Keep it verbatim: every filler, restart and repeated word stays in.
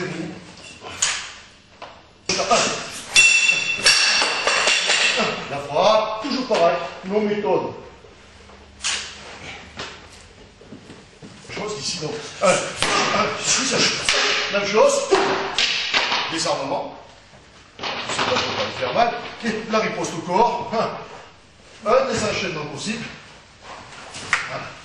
verrou. La frappe, toujours pareil, nos méthodes. Je pense qu'ici, non. Un, un, ici, ça même chose. Désarmement. Je ne sais pas, je ne peux pas lui faire mal. Et la riposte au corps. Un désenchaînement possible. Voilà.